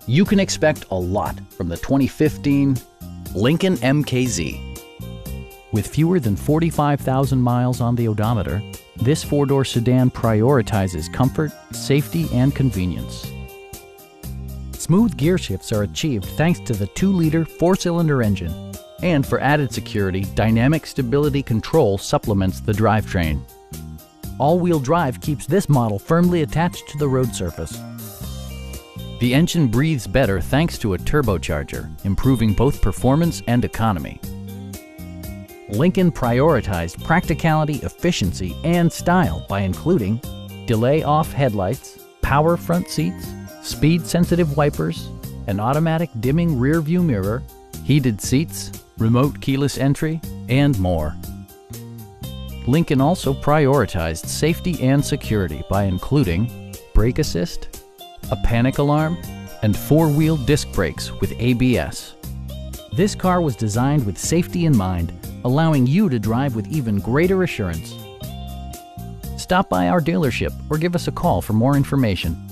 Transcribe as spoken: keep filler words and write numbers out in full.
You can expect a lot from the twenty fifteen Lincoln M K Z. With fewer than forty-five thousand miles on the odometer, this four-door sedan prioritizes comfort, safety, and convenience. Smooth gear shifts are achieved thanks to the two liter four-cylinder engine. And for added security, dynamic stability control supplements the drivetrain. All-wheel drive keeps this model firmly attached to the road surface. The engine breathes better thanks to a turbocharger, improving both performance and economy. Lincoln prioritized practicality, efficiency, and style by including delay-off headlights, power front seats, speed-sensitive wipers, an automatic dimming rear-view mirror, heated seats, remote keyless entry, and more. Lincoln also prioritized safety and security by including brake assist, a panic alarm, and four-wheel disc brakes with A B S. This car was designed with safety in mind, allowing you to drive with even greater assurance. Stop by our dealership or give us a call for more information.